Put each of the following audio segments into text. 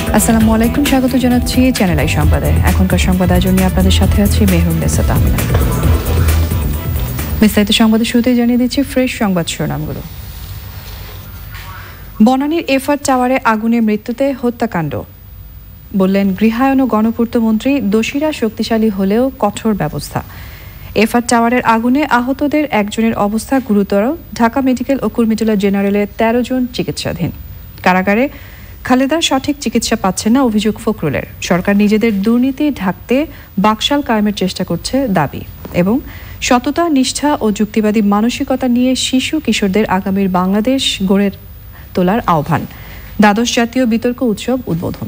আসসালামু আলাইকুম, স্বাগত জানাচ্ছি চ্যানেল আই সংবাদে। এখনকার সংবাদ আয়োজন নিয়ে আপনাদের সাথে আছি মেহরুন্নেসা তাহমিনা। বিস্তারিত সংবাদের শুরুতেই জানিয়ে দিচ্ছি ফ্রেশ সংবাদ শিরোনামগুলো। বনানীর এফআর টাওয়ারে আগুনে মৃত্যুতে হত্যাকাণ্ড, বললেন গৃহায়ন ও গণপূর্ত মন্ত্রী। দোষীরা শক্তিশালী হলেও কঠোর ব্যবস্থা। এফআর টাওয়ারের আগুনে আহতদের একজনের অবস্থা গুরুতর। ঢাকা মেডিকেল ও কুর্মিটোলা জেনারেলে 13 জন চিকিৎসাধীন। কারাগারে খালেদা সঠিক চিকিৎসা পাচ্ছেন না, অভিযোগ ফখরুলের। সরকার নিজেদের দুর্নীতি ঢাকতে বাকশাল কায়েমের চেষ্টা করছে দাবি। এবং সততা, নিষ্ঠা ও যুক্তিবাদী মানসিকতা নিয়ে শিশু কিশোরদের আগামীর বাংলাদেশ গড়ে তোলার আহ্বান। দ্বাদশ জাতীয় বিতর্ক উৎসব উদ্বোধন।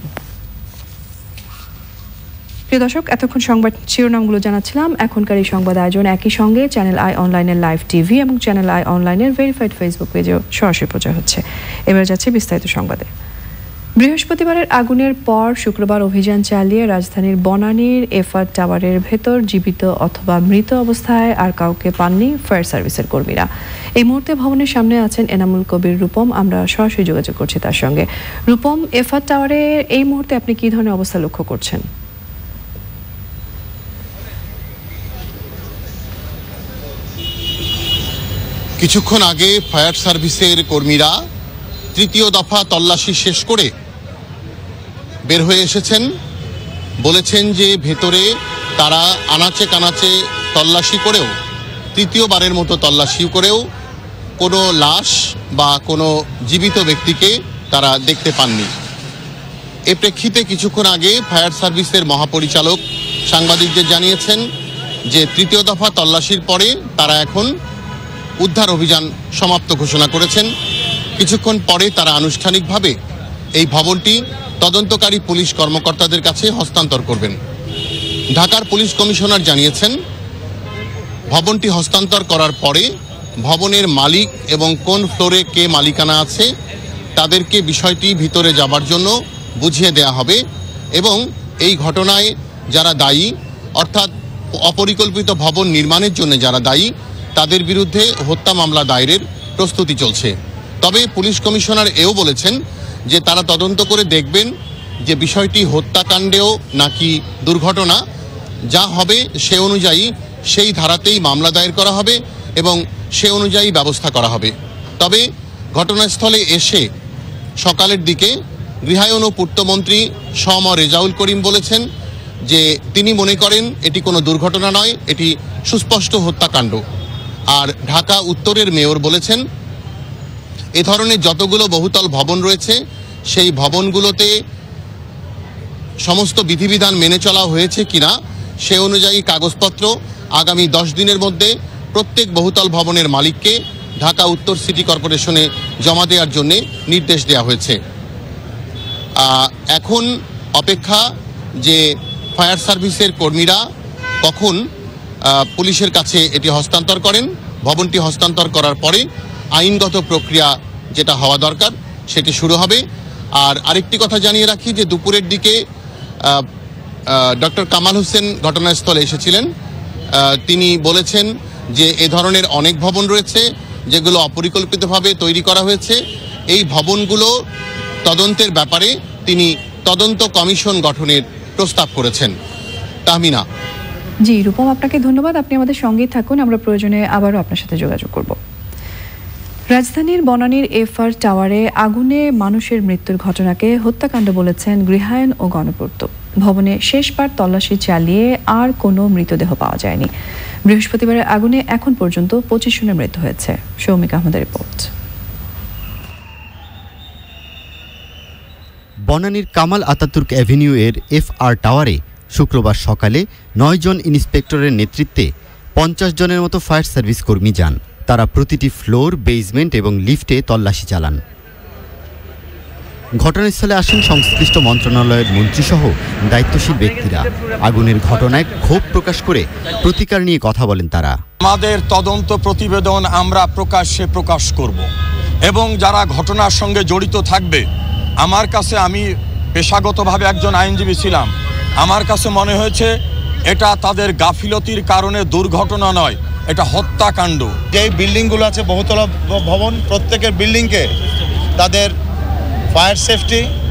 প্রিয় দর্শক, এতক্ষণ সংবাদ শিরোনামগুলো জানাচ্ছিলাম। এখনকার এই সংবাদ আয়োজন একই সঙ্গে চ্যানেল আই অনলাইনের লাইভ টিভি এবং চ্যানেল আই অনলাইনের ভেরিফাইড ফেসবুক পেজেও সরাসরি প্রচার হচ্ছে। এবার যাচ্ছে বিস্তারিত সংবাদে। বৃহস্পতিবারের আগুনের পর শুক্রবার অভিযান চালিয়ে রাজধানীর বনানীর এফআর টাওয়ারের ভেতর জীবিত অথবা মৃত অবস্থায় আর কাউকে পাননি ফায়ার সার্ভিসের কর্মীরা। এই মুহূর্তে ভবনের সামনে আছেন এনামুল কবির রূপম। আমরা সরাসরি যোগাযোগ করছি তার সঙ্গে। রূপম, এফআর টাওয়ারে এই মুহূর্তে আপনি কি ধরনের অবস্থা লক্ষ্য করছেন? কিছুক্ষণ আগে ফায়ার সার্ভিসের কর্মীরা তৃতীয় দফা তল্লাশি শেষ করে বের হয়ে এসেছেন। বলেছেন যে ভেতরে তারা আনাচে কানাচে তল্লাশি করেও, তৃতীয়বারের মতো তল্লাশি করেও কোনো লাশ বা কোনো জীবিত ব্যক্তিকে তারা দেখতে পাননি। এ প্রেক্ষিতে কিছুক্ষণ আগে ফায়ার সার্ভিসের মহাপরিচালক সাংবাদিকদের জানিয়েছেন যে তৃতীয় দফা তল্লাশির পরে তারা এখন উদ্ধার অভিযান সমাপ্ত ঘোষণা করেছেন। কিছুক্ষণ পরে তারা আনুষ্ঠানিকভাবে এই ভবনটি তদন্তকারী পুলিশ কর্মকর্তাদের কাছে হস্তান্তর করবেন। ঢাকার পুলিশ কমিশনার জানিয়েছেন ভবনটি হস্তান্তর করার পরে ভবনের মালিক এবং কোন ফ্লোরে কে মালিকানা আছে তাদেরকে বিষয়টি ভিতরে যাবার জন্য বুঝিয়ে দেয়া হবে এবং এই ঘটনায় যারা দায়ী, অর্থাৎ অপরিকল্পিত ভবন নির্মাণের জন্য যারা দায়ী, তাদের বিরুদ্ধে হত্যা মামলা দায়েরের প্রস্তুতি চলছে। তবে পুলিশ কমিশনার এও বলেছেন যে তারা তদন্ত করে দেখবেন যে বিষয়টি হত্যাকাণ্ডেও নাকি দুর্ঘটনা। যা হবে সে অনুযায়ী সেই ধারাতেই মামলা দায়ের করা হবে এবং সে অনুযায়ী ব্যবস্থা করা হবে। তবে ঘটনাস্থলে এসে সকালের দিকে গৃহায়ন ও পূর্তমন্ত্রী শ.ম. রেজাউল করিম বলেছেন যে তিনি মনে করেন এটি কোনো দুর্ঘটনা নয়, এটি সুস্পষ্ট হত্যাকাণ্ড। আর ঢাকা উত্তরের মেয়র বলেছেন এ ধরনের যতগুলো বহুতল ভবন রয়েছে সেই ভবনগুলোতে সমস্ত বিধিবিধান মেনে চলা হয়েছে কিনা সে অনুযায়ী কাগজপত্র আগামী 10 দিনের মধ্যে প্রত্যেক বহুতল ভবনের মালিককে ঢাকা উত্তর সিটি কর্পোরেশনে জমা দেওয়ার জন্য নির্দেশ দেওয়া হয়েছে। এখন অপেক্ষা যে ফায়ার সার্ভিসের কর্মীরা কখন পুলিশের কাছে এটি হস্তান্তর করেন। ভবনটি হস্তান্তর করার পরে আইনগত প্রক্রিয়া যেটা হওয়া দরকার সেটি শুরু হবে। আর আরেকটি কথা জানিয়ে রাখি যে দুপুরের দিকে ডক্টর কামাল হোসেন ঘটনাস্থলে এসেছিলেন। তিনি বলেছেন যে এ ধরনের অনেক ভবন রয়েছে যেগুলো অপরিকল্পিতভাবে তৈরি করা হয়েছে। এই ভবনগুলো তদন্তের ব্যাপারে তিনি তদন্ত কমিশন গঠনের প্রস্তাব করেছেন। তাহমিনা। জি রূপম, আপনাকে ধন্যবাদ। আপনি আমাদের সঙ্গেই থাকুন, আমরা প্রয়োজনে আবারও আপনার সাথে যোগাযোগ করব। রাজধানীর বনানীর এফআর টাওয়ারে আগুনে মানুষের মৃত্যুর ঘটনাকে হত্যাকাণ্ড বলেছেন গৃহায়ন ও গণপূর্ত। ভবনে শেষবার তল্লাশি চালিয়ে আর কোনো মৃতদেহ পাওয়া যায়নি। বৃহস্পতিবারের আগুনে এখন পর্যন্ত 25 জনের মৃত্যু হয়েছে। সৌমিক আহমেদের রিপোর্ট। বনানীর কামাল আতাতুর্ক অ্যাভিনিউ এর এফআর টাওয়ারে শুক্রবার সকালে 9 জন ইন্সপেক্টরের নেতৃত্বে 50 জনের মতো ফায়ার সার্ভিস কর্মী যান। তারা প্রতিটি ফ্লোর, বেসমেন্ট এবং লিফটে তল্লাশি চালান। ঘটনাস্থলে আসেন সংশ্লিষ্ট মন্ত্রণালয়ের মন্ত্রীসহ দায়িত্বশীল ব্যক্তিরা। আগুনের ঘটনায় ক্ষোভ প্রকাশ করে প্রতিকার নিয়ে কথা বলেন তারা। আমাদের তদন্ত প্রতিবেদন আমরা প্রকাশ্যে প্রকাশ করব এবং যারা ঘটনার সঙ্গে জড়িত থাকবে, আমার কাছে, আমি পেশাগতভাবে একজন আইনজীবী ছিলাম, আমার কাছে মনে হয়েছে এটা তাদের গাফিলতির কারণে দুর্ঘটনা নয়, এটা হত্যাকাণ্ড। যেই বিল্ডিংগুলো আছে বহুতলা ভবন, প্রত্যেকের বিল্ডিংকে তাদের ফায়ার সেফটি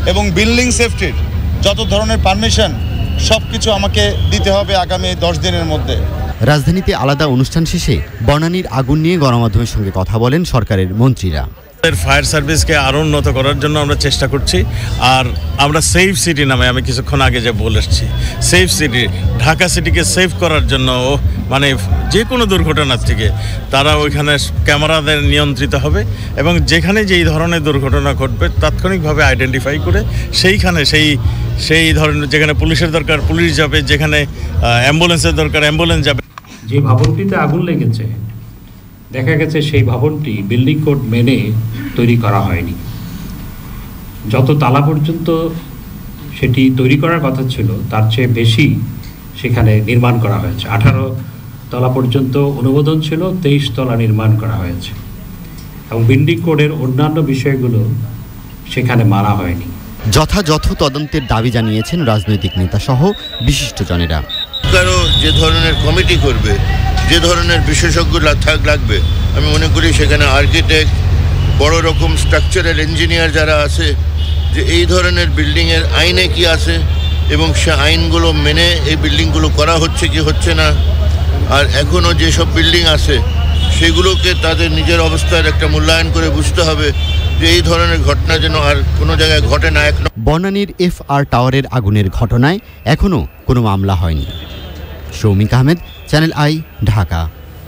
এবং বিল্ডিং সেফটির যত ধরনের পারমিশন সব কিছু আমাকে দিতে হবে আগামী 10 দিনের মধ্যে। রাজধানীতে আলাদা অনুষ্ঠান শেষে বনানীর আগুন নিয়ে গণমাধ্যমের সঙ্গে কথা বলেন সরকারের মন্ত্রীরা। ফায়ার সার্ভিসকে আরও উন্নত করার জন্য আমরা চেষ্টা করছি। আর আমরা সেফ সিটি নামে আমি কিছুক্ষণ আগে যে বলে এসেছি, সেফ সিটি, ঢাকা সিটিকে সেভ করার জন্য মানে যে কোনো দুর্ঘটনার থেকে তারা ওইখানে ক্যামেরাদের নিয়ন্ত্রিত হবে এবং যেখানে যেই ধরনের দুর্ঘটনা ঘটবে তাৎক্ষণিকভাবে আইডেন্টিফাই করে সেইখানে সেই ধরনের যেখানে পুলিশের দরকার পুলিশ যাবে, যেখানে অ্যাম্বুলেন্সের দরকার অ্যাম্বুলেন্স যাবে। যে ভবনটিতে আগুন লেগেছে দেখা গেছে সেই ভবনটি বিল্ডিং কোড মেনে তৈরি করা হয়নি। যত তালা পর্যন্ত সেটি তৈরি করার কথা ছিল তার চেয়ে বেশি সেখানে নির্মাণ করা হয়েছে। 18 তলা পর্যন্ত অনুমোদন ছিল, 23 তলা নির্মাণ করা হয়েছে এবং বিল্ডিং কোডের অন্যান্য বিষয়গুলো সেখানে মানা হয়নি। যথাযথ তদন্তের দাবি জানিয়েছেন রাজনৈতিক নেতাসহ বিশিষ্টজনেরা। যে ধরনের কমিটি করবে, যে ধরনের বিশেষজ্ঞ লাগবে, আমি মনে করি সেখানে আর্কিটেক্ট, বড় রকম স্ট্রাকচারাল ইঞ্জিনিয়ার যারা আছে, যে এই ধরনের বিল্ডিংয়ের আইনে কি আছে এবং সে আইনগুলো মেনে এই বিল্ডিংগুলো করা হচ্ছে কি হচ্ছে না, আর এখনও যেসব বিল্ডিং আছে সেগুলোকে তাদের নিজের অবস্থার একটা মূল্যায়ন করে বুঝতে হবে যে এই ধরনের ঘটনা যেন আর কোনো জায়গায় ঘটে না। বনানীর FR টাওয়ারের আগুনের ঘটনায় এখনও কোনো মামলা হয়নি। Shoumik Ahmed, Channel I, Dhaka.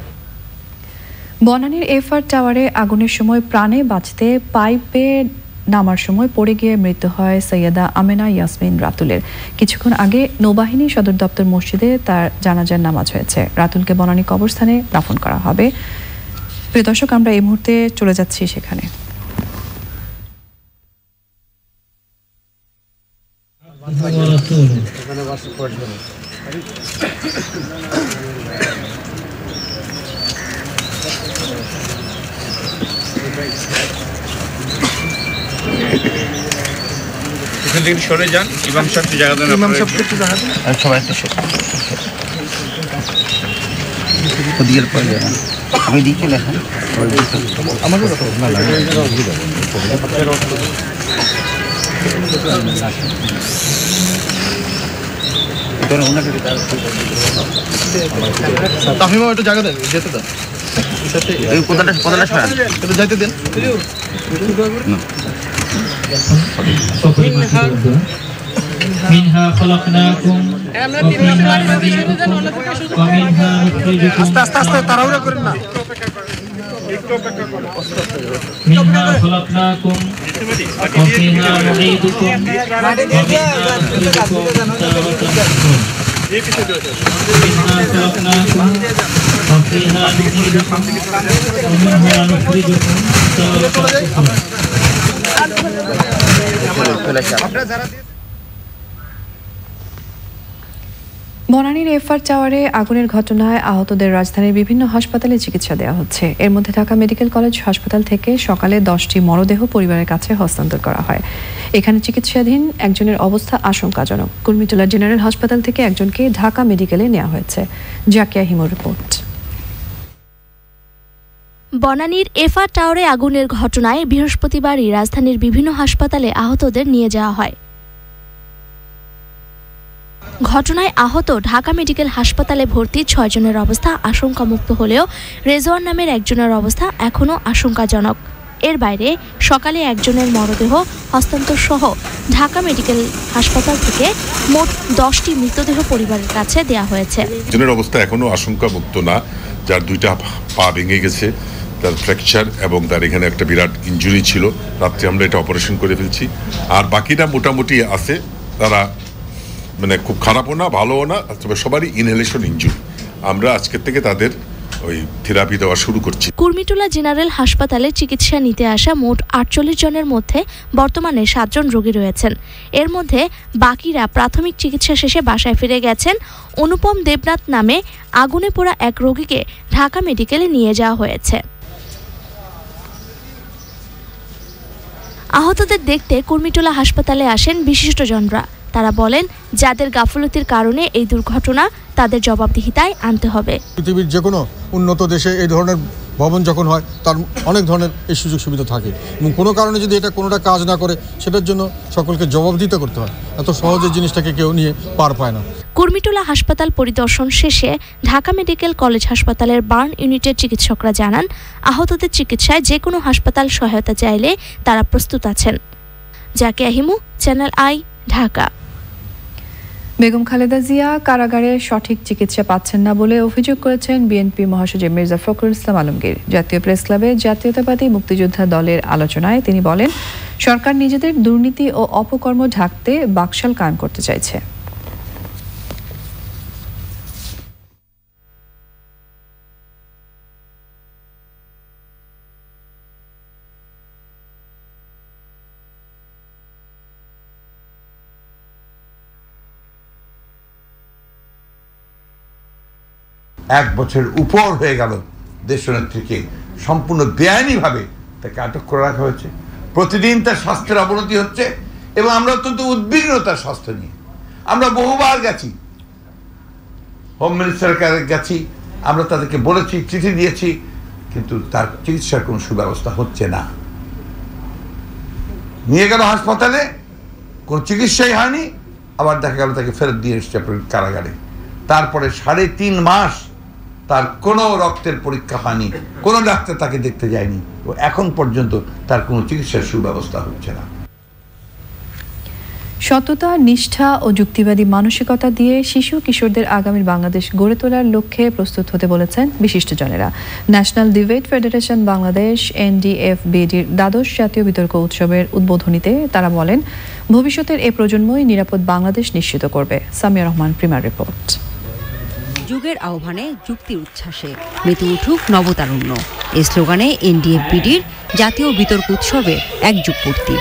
বনানীর FR টাওয়ারে আগুনের সময় প্রাণে বাঁচতে পাইপে নামার সময় পড়ে গিয়ে মৃত্যু হয় সৈয়দা আমেনা ইয়াসমিন রাতুলের। কিছুক্ষণ আগে নৌবাহিনী সদর দপ্তর মসজিদে তার জানাজার নামাজ হয়েছে। রাতুলকে বনানী কবরস্থানে দাফন করা হবে। প্রিয় দর্শক, আমরা এই মুহূর্তে চলে যাচ্ছি সেখানে। এখান থেকে সরে যান, ইমাম সাহেবকে জায়গা দেন। ইমাম সাহেবকে একটু জায়গা দেন। সবাই একটু ওদিকের পরে যাবেন, আমি দিকে লেখেন। আমারও না লাগে তাহিমা একটু জায়গা দেন, যেতে দেন। কোথাটা সরান, একটু যাইতে দেন। منها خلقناكم وفيها نعيدكم ومنها نخرجكم منها خلقناكم وفيها نعيدكم ومنها نخرجكم تارة أخرى منها خلقناكم وفيها نعيدكم ومنها نخرجكم تارة أخرى। বনানীর FR টাওয়ারে আগুনের ঘটনায় আহতদের রাজধানীর বিভিন্ন হাসপাতালে চিকিৎসা দেওয়া হচ্ছে। এর মধ্যে ঢাকা মেডিকেল কলেজ হাসপাতাল থেকে সকালে 10টি মরদেহ পরিবারের কাছে হস্তান্তর করা হয়। এখানে চিকিৎসাধীন একজনের অবস্থা আশঙ্কাজনক। কুর্মিটোলা জেনারেল হাসপাতাল থেকে একজনকে ঢাকা মেডিকেলে নেওয়া হয়েছে। জাকিয়া হিমুর রিপোর্ট। বনানীর FR টাওয়ারে আগুনের ঘটনায় বৃহস্পতিবারই রাজধানীর বিভিন্ন হাসপাতালে আহতদের নিয়ে যাওয়া হয়। ঘটনায় আহত ঢাকা মেডিকেল হাসপাতালে ভর্তি 6 জনের অবস্থা আশঙ্কামুক্ত হলেও রেজওয়ান নামের একজনের অবস্থা এখনও আশঙ্কাজনক। এর বাইরে সকালে একজনের মরদেহ হস্তান্তর সহ ঢাকা মেডিকেল হাসপাতাল থেকে মোট 10টি মৃতদেহ পরিবারের কাছে দেওয়া হয়েছে। একজনের অবস্থা এখনও আশঙ্কামুক্ত না, যার 2টা পা ভেঙে গেছে, তার ফ্র্যাকচার এবং তার এখানে একটা বিরাট ইনজুরি ছিল। রাত্রে আমরা এটা অপারেশন করে ফেলছি। আর বাকিটা মোটামুটি আছে, তারা মানে খুব খারাপও না ভালোও না, তবে সবারই ইনহেলেশন ইনজুরি। আমরা আজকের থেকে তাদের ওই থেরাপি দেওয়া শুরু করছি। কুর্মিটোলা জেনারেল হাসপাতালে চিকিৎসা নিতে আসা মোট 48 জনের মধ্যে বর্তমানে 7 জন রোগী রয়েছেন। এর মধ্যে বাকিরা প্রাথমিক চিকিৎসা শেষে বাসায় ফিরে গেছেন। অনুপম দেবনাথ নামে আগুনে পোড়া এক রোগীকে ঢাকা মেডিকেলে নিয়ে যাওয়া হয়েছে। আহতদের দেখতে কুর্মিটোলা হাসপাতালে আসেন বিশিষ্টজনরা। তারা বলেন, যাদের গাফলতির কারণে এই দুর্ঘটনা, তাদের জবাবদিহিতায় আনতে হবে। পৃথিবীর যে কোনো উন্নত দেশে এই ধরনের ভবন যখন হয় তার অনেক ধরনের এই সুযোগ সুবিধা থাকে এবং কোনো কারণে যদি এটা কোনোটা কাজ না করে সেটার জন্য সকলকে জবাবদিহিতা করতে হয়। এত সহজে জিনিসটাকে কেউ নিয়ে পার পায় না। কুর্মিটোলা হাসপাতাল পরিদর্শন শেষে ঢাকা মেডিকেল কলেজ হাসপাতালের বার্ন ইউনিটের চিকিৎসকরা জানান, আহতদের চিকিৎসায় যে কোনো হাসপাতাল সহায়তা চাইলে তারা প্রস্তুত আছেন। Zakia Himu, Channel I, Dhaka. বেগম খালেদা জিয়া কারাগারে সঠিক চিকিৎসা পাচ্ছেন না বলে অভিযোগ করেছেন বিএনপি মহাসচিব মির্জা ফখরুল ইসলাম আলমগীর। জাতীয় প্রেস ক্লাবে জাতীয়তাবাদী মুক্তিযোদ্ধা দলের আলোচনায় তিনি বলেন, সরকার নিজেদের দুর্নীতি ও অপকর্ম ঢাকতে বাকশাল কায়েম করতে চাইছে। এক বছরের উপর হয়ে গেল দেশনেত্রীকে সম্পূর্ণ বেআইনিভাবে তাকে আটক করে রাখা হয়েছে। প্রতিদিন তার স্বাস্থ্যের অবনতি হচ্ছে এবং আমরা অত্যন্ত উদ্বিগ্ন তার স্বাস্থ্য নিয়ে। আমরা বহুবার গেছি, হোম মিনিস্টারের কাছে গেছি, আমরা তাদেরকে বলেছি, চিঠি দিয়েছি, কিন্তু তার চিকিৎসার কোনো সুব্যবস্থা হচ্ছে না। নিয়ে গেল হাসপাতালে, কোনো চিকিৎসাই হয়নি, আবার দেখা গেল তাকে ফেরত দিয়ে এসছে কারাগারে। তারপরে 3.5 মাস তার কোনো রক্তের পরীক্ষা হয়নি, কোনো ডাক্তার তাকে দেখতে যায়নি, ও এখন পর্যন্ত তার কোনো চিকিৎসার সুব্যবস্থা হচ্ছে না। সততা, নিষ্ঠা ও যুক্তিবাদী মানসিকতা দিয়ে শিশু কিশোরদের আগামীর বাংলাদেশ গড়ে তোলার লক্ষ্যে প্রস্তুত হতে বলেছেন বিশিষ্টজনেরা। ন্যাশনাল ডিবেট ফেডারেশন বাংলাদেশ NDFBDর দ্বাদশ জাতীয় বিতর্ক উৎসবের উদ্বোধনীতে তারা বলেন, ভবিষ্যতের এ প্রজন্মই নিরাপদ বাংলাদেশ নিশ্চিত করবে। সামিয়া রহমান, প্রিমার রিপোর্ট। যুগের আহ্বানে যুক্তির উচ্ছ্বাসে মেতে উঠুক নবতারুণ্য, এই স্লোগানে NDFBDর জাতীয় বিতর্ক উৎসবে এক যুগ পূর্তি।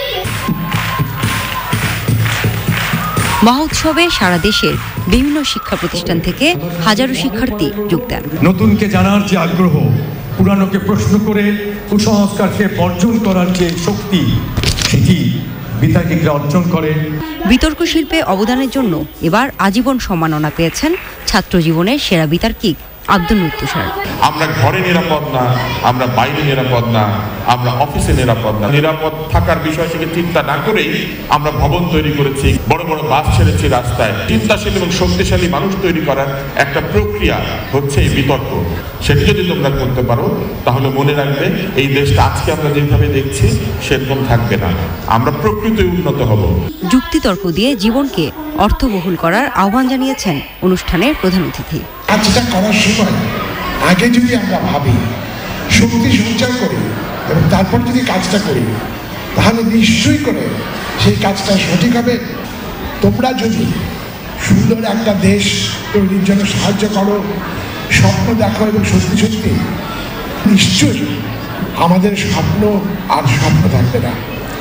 মহোৎসবে সারা দেশের বিভিন্ন শিক্ষা প্রতিষ্ঠান থেকে হাজারো শিক্ষার্থী যোগ দেন। নতুনকে জানার যে আগ্রহ, পুরানোকে প্রশ্ন করে কুসংস্কারকে বর্জন করার যে শক্তি, সেটি বিতার্কিকরা অর্জন করে। বিতর্ক শিল্পে অবদানের জন্য এবার আজীবন সম্মাননা পেয়েছেন ছাত্র জীবনের সেরা বিতার্কিক আব্দুল মুত্তুসার। আমরা ঘরে নিরাপদ না, আমরা বাইরে নিরাপদ না, আমরা অফিসে নিরাপদ না। নিরাপদ থাকার বিষয় থেকে চিন্তা না করেই আমরা ভবন তৈরি করেছি, বড় বড় বাস ছেড়েছি রাস্তায়। চিন্তাশীল এবং শক্তিশালী মানুষ তৈরি করার একটা প্রক্রিয়া হচ্ছে এই বিতর্ক। সেটি যদি তোমরা করতে পারো তাহলে মনে রাখবে এই দেশটা আজকে আমরা যেভাবে দেখছি সেরকম থাকবে না, আমরা প্রকৃতই উন্নত হব। যুক্তিতর্ক দিয়ে জীবনকে অর্থবহুল করার আহ্বান জানিয়েছেন অনুষ্ঠানের প্রধান অতিথি। কাজটা করার সময় আগে যদি আমরা ভাবি, শক্তি সঞ্চয় করি এবং তারপর যদি কাজটা করি, তাহলে নিশ্চয়ই করে সেই কাজটা সঠিক হবে। তোমরা যদি সুন্দর একটা দেশ তৈরির জন্য সাহায্য করো, স্বপ্ন দেখো এবং সত্যি সত্যি, নিশ্চয়ই আমাদের স্বপ্ন আর স্বপ্ন থাকবে না।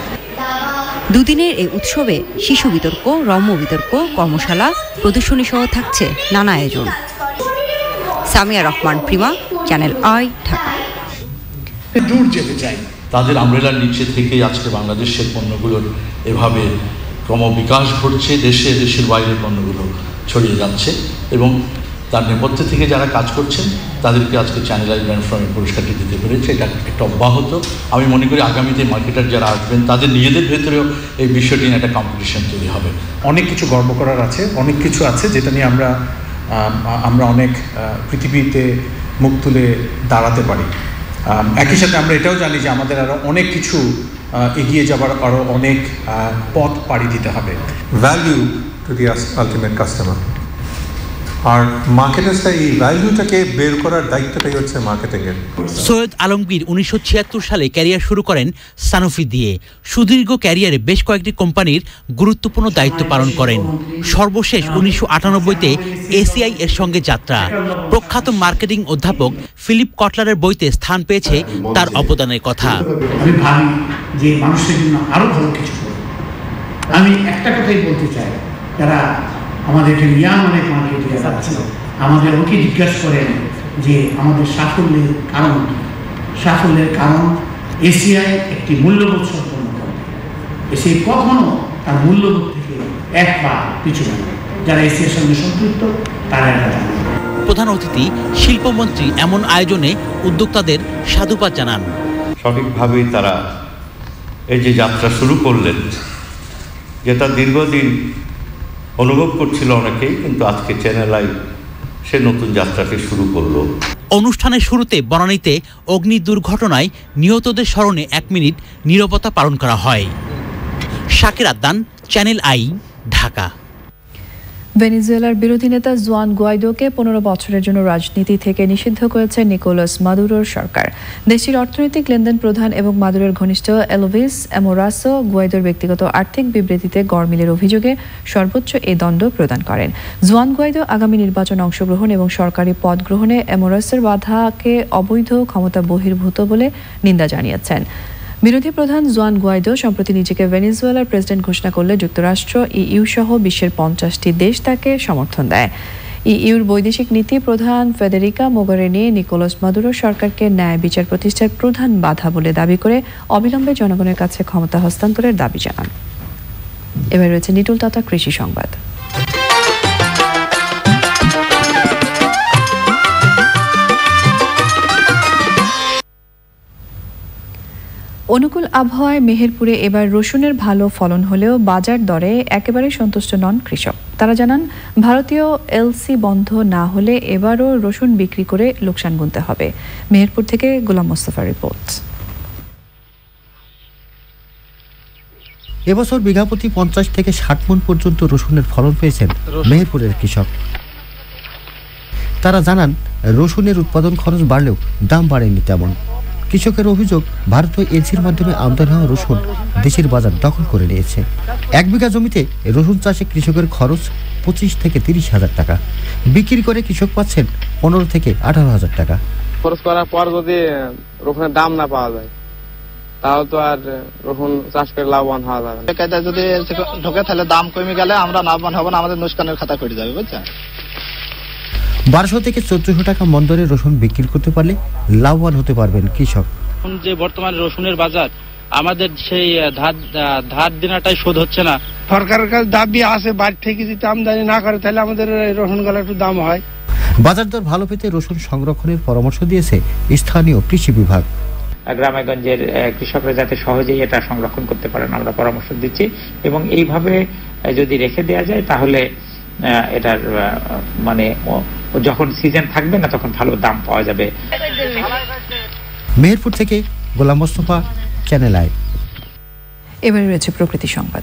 দুদিনের এই উৎসবে শিশু বিতর্ক, রম্য বিতর্ক, কর্মশালা, প্রদর্শনী সহ থাকছে নানা আয়োজন। Samia Rahman, Prima, Channel I, Dhaka. দূর যেতে চাই, তাদের আমব্রেলার নিচে থেকে আজকে বাংলাদেশের পণ্যগুলোর এভাবে ক্রমবিকাশ ঘটছে, দেশের বাইরের পণ্যগুলো ছড়িয়ে যাচ্ছে এবং তার নেপথ্যে থেকে যারা কাজ করছেন তাদেরকে আজকে চ্যানেল আই ব্র্যান্ড ফোরামের পুরস্কারটি দিতে পেরেছে। এটা একটা অব্যাহত, আমি মনে করি আগামীতে মার্কেটার যারা আসবেন তাদের নিজেদের ভেতরেও এই বিষয়টি নিয়ে একটা কম্পিটিশন তৈরি হবে। অনেক কিছু গর্ব করার আছে, অনেক কিছু আছে যেটা নিয়ে আমরা অনেক পৃথিবীতে মুখ তুলে দাঁড়াতে পারি। একই সাথে আমরা এটাও জানি যে আমাদের আরও অনেক কিছু এগিয়ে যাবার আরও অনেক পথ পাড়ি দিতে হবে। Value to the ultimate customer, আর মার্কেটার্সরা এই ভ্যালুটাকে বের করার দায়িত্বটাই হচ্ছে মার্কেটিংয়ের। সৈয়দ আলমগীর 1976 সালে ক্যারিয়ার শুরু করেন সানোফি দিয়ে। সুদীর্ঘ ক্যারিয়ারে বেশ কয়েকটি কোম্পানির গুরুত্বপূর্ণ দায়িত্ব পালন করেন। সর্বশেষ 1998-তে এসিআই এর সঙ্গে যাত্রা। প্রখ্যাত মার্কেটিং অধ্যাপক ফিলিপ কটলারের বইতে স্থান পেয়েছে তার অবদানের কথা। আমি ভাবি যে মানুষের জন্য আরো ভালো কিছু করব। আমি একটা কথাই বলতে চাই, যারা আমাদের ইয়াং অনেক মার্কেটিং আছে, আমাদের ওকে জিজ্ঞাসা করেন যে আমাদের সাফল্যের কারণ কি। সাফল্যের কারণ এসিআই একটি মূল্যবোধ সম্পন্ন করে। এসিআই কখনো তার মূল্যবোধ থেকে এক পা পিছু নেয়। যারা এসিআইয়ের সঙ্গে সম্পৃক্ত তারা এটা জানে। প্রধান অতিথি শিল্পমন্ত্রী এমন আয়োজনে উদ্যোক্তাদের সাধুবাদ জানান। সঠিকভাবেই তারা এই যে যাত্রা শুরু করলেন, যেটা দীর্ঘদিন অনুভব করছিল অনেকেই, কিন্তু আজকে চ্যানেল আই সে নতুন যাত্রাকে শুরু করলো। অনুষ্ঠানের শুরুতে বনানীতে অগ্নি দুর্ঘটনায় নিহতদের স্মরণে 1 মিনিট নীরবতা পালন করা হয়। Shakir Addan, Channel I, Dhaka. ভেনেজুয়েলার বিরোধী নেতা জুয়ান গুয়াইদোকে 15 বছরের জন্য রাজনীতি থেকে নিষিদ্ধ করেছে নিকোলাস মাদুরোর সরকার। দেশটির অর্থনৈতিক লেনদেন প্রধান এবং মাদুরোর ঘনিষ্ঠ এলোভিস এমোরাসো গুয়াইদোর ব্যক্তিগত আর্থিক বিবৃতিতে গড়মিলের অভিযোগে সর্বোচ্চ এই দণ্ড প্রদান করেন। জুয়ান গুয়াইদো আগামী নির্বাচনে অংশগ্রহণ এবং সরকারি পদ গ্রহণে এমোরাসের বাধাকে অবৈধ, ক্ষমতা বহির্ভূত বলে নিন্দা জানিয়েছেন। বিরোধী প্রধান জুয়ান গুয়াইদো সম্প্রতি নিজেকে ভেনেজুয়েলার প্রেসিডেন্ট ঘোষণা করলে যুক্তরাষ্ট্র, ইইউ সহ বিশ্বের 50টি দেশ তাকে সমর্থন দেয়। ইইউর বৈদেশিক নীতি প্রধান ফেদেরিকা মোগেরিনি নিকোলাস মাদুরো সরকারকে ন্যায় বিচার প্রতিষ্ঠার প্রধান বাধা বলে দাবি করে অবিলম্বে জনগণের কাছে ক্ষমতা হস্তান্তরের দাবি জানান। এবার রয়েছে নিটুল তাতা কৃষি সংবাদ। অনুকূল আবহাওয়ায় মেহেরপুরে এবার রসুনের ভালো ফলন হলেও বাজার দরে একেবারে সন্তুষ্ট নন কৃষক। তারা জানান, ভারতীয় এলসি বন্ধ না হলে এবারও রসুন বিক্রি করে লোকসান গুনতে হবে। মেহেরপুর থেকে গোলাম মোস্তফার রিপোর্ট। এবছর বিঘাপ্রতি 50 থেকে 60 মণ পর্যন্ত রসুনের ফলন পেয়েছেন মেহেরপুরের কৃষক। তারা জানান, রসুনের উৎপাদন খরচ বাড়লেও দাম বাড়েনি তেমন। কৃষকের অভিযোগ, ভারতীয় এলসির মাধ্যমে আমদানি হওয়া রসুন দেশের বাজার দখল করে নিয়েছে। 1 বিঘা জমিতে রসুন চাষে কৃষকের খরচ 25 থেকে 30 হাজার টাকা। বিক্রি করে কৃষক পাচ্ছেন 15 থেকে 18 হাজার টাকা। খরচ করার পর যদি রসুনের দাম না পাওয়া যায়, তাহলে তো আর রসুন চাষ করে লাভবান হওয়া যাবে না। যদি ঢোকে তাহলে দাম কমে গেলে আমরা লাভবান হব না, আমাদের নুকসানের খাতা করে যাবে, বুঝছেন। 1200 থেকে 1400 টাকা মন দরে রসুন বিক্রি করতে পারলে লাভবান হতে পারবেন কৃষক। যে বর্তমানে রসুনের বাজার, আমাদের সেই ধার দেনাটাই শোধ হচ্ছে না। সরকারের কাছে দাবি আছে, বাইরে থেকে যদি আমদানি না করে তাহলে আমাদের রসুন গুলো একটু দাম হয়। বাজার দর ভালো পেতে রসুন সংরক্ষণের পরামর্শ দিয়েছে স্থানীয় কৃষি বিভাগ। গ্রামেগঞ্জের কৃষকরা যাতে সহজেই এটা সংরক্ষণ করতে পারেন আমরা পরামর্শ দিচ্ছি, এবং এইভাবে যদি রেখে দেওয়া যায় তাহলে এটার মানে যখন সিজন থাকবে না তখন ভালো দাম পাওয়া যাবে। মেহেরপুর থেকে গোলাম মোস্তফা, চ্যানেল আই। এবারে রয়েছে প্রকৃতি সংবাদ।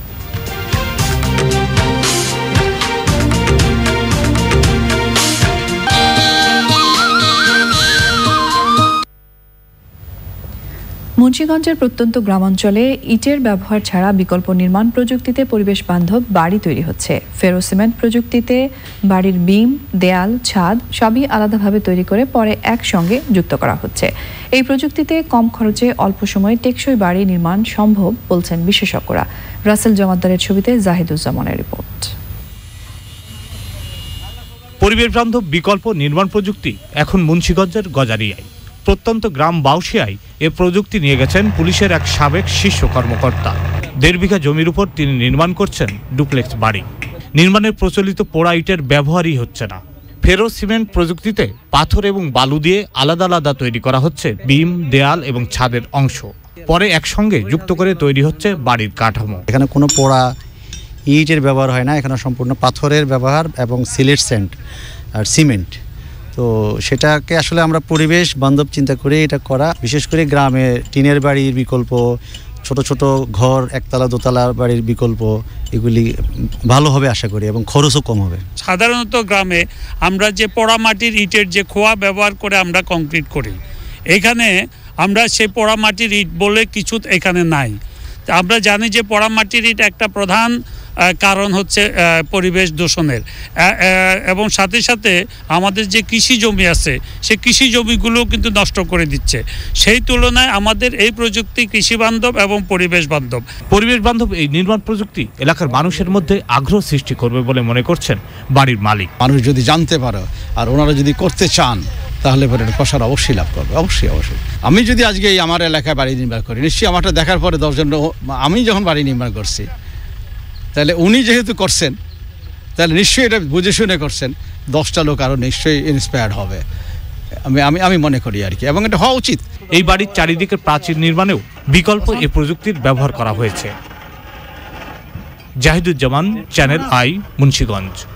মুন্সিগঞ্জের প্রত্যন্ত গ্রামাঞ্চলে ইটের ব্যবহার ছাড়া বিকল্প নির্মাণ প্রযুক্তিতে পরিবেশ বান্ধব বাড়ি তৈরি হচ্ছে। ফেরো সিমেন্ট প্রযুক্তিতে বাড়ির বিম, দেয়াল, ছাদ সবই আলাদাভাবে তৈরি করে পরে একসঙ্গে যুক্ত করা হচ্ছে। এই প্রযুক্তিতে কম খরচে অল্প সময়ে টেকসই বাড়ি নির্মাণ সম্ভব বলছেন বিশেষজ্ঞরা। রাসেল জমাদ্দারের ছবিতে জাহিদুজ্জামানের রিপোর্ট। পরিবেশ বান্ধব বিকল্প নির্মাণ প্রযুক্তি এখন মুন্সিগঞ্জের গজারিয়ায়। প্রত্যন্ত গ্রাম বাউশিয়ায় এ প্রযুক্তি নিয়ে গেছেন পুলিশের এক সাবেক শীর্ষ কর্মকর্তা। 1.5 বিঘা জমির উপর তিনি নির্মাণ করছেন ডুপ্লেক্স বাড়ি। নির্মাণের প্রচলিত পোড়া ইটের ব্যবহারই হচ্ছে না। ফেরো সিমেন্ট প্রযুক্তিতে পাথর এবং বালু দিয়ে আলাদা আলাদা তৈরি করা হচ্ছে বিম, দেয়াল এবং ছাদের অংশ। পরে একসঙ্গে যুক্ত করে তৈরি হচ্ছে বাড়ির কাঠামো। এখানে কোনো পোড়া ইটের ব্যবহার হয় না, এখানে সম্পূর্ণ পাথরের ব্যবহার এবং সিলেট স্যান্ড আর সিমেন্ট। তো সেটাকে আসলে আমরা পরিবেশ বান্ধব চিন্তা করে এটা করা। বিশেষ করে গ্রামে টিনের বাড়ির বিকল্প, ছোট ছোট ঘর, একতলা দোতলা বাড়ির বিকল্প, এগুলি ভালো হবে আশা করি এবং খরচও কম হবে। সাধারণত গ্রামে আমরা যে পোড়া মাটির ইটের যে খোয়া ব্যবহার করে আমরা কংক্রিট করি, এখানে আমরা সেই পোড়া মাটির ইট বলে কিছু এখানে নাই। আমরা জানি যে পোড়া মাটির ইট একটা প্রধান কারণ হচ্ছে পরিবেশ দূষণের, এবং সাথে সাথে আমাদের যে কৃষি জমি আছে সেই কৃষি জমিগুলো কিন্তু নষ্ট করে দিচ্ছে। সেই তুলনায় আমাদের এই প্রযুক্তি কৃষি বান্ধব এবং পরিবেশ বান্ধব। পরিবেশ বান্ধব এই নির্মাণ প্রযুক্তি এলাকার মানুষের মধ্যে আগ্রহ সৃষ্টি করবে বলে মনে করছেন বাড়ির মালিক। মানুষ যদি জানতে পারে আর ওনারা যদি করতে চান তাহলে পরে প্রসার অবশ্যই লাভ করবে, অবশ্যই অবশ্যই। আমি যদি আজকে আমার এলাকায় বাড়ি নির্মাণ করি, নিশ্চয়ই আমারটা দেখার পরে 10 জন, আমি যখন বাড়ি নির্মাণ করছি তাহলে উনি যেহেতু করছেন তাহলে নিশ্চয়ই এটা বুঝে শুনে করছেন, 10টা লোক আরও নিশ্চয়ই ইন্সপায়ার্ড হবে আমি মনে করি আর কি, এবং এটা হওয়া উচিত। এই বাড়ির চারিদিকে প্রাচীর নির্মাণেও বিকল্প এ প্রযুক্তির ব্যবহার করা হয়েছে। Zahiduzzaman, Channel I, Munshiganj.